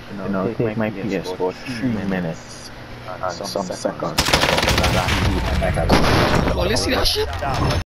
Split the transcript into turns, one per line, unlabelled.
take my PS4 3 minutes and some seconds.
Oh, let's see that shit.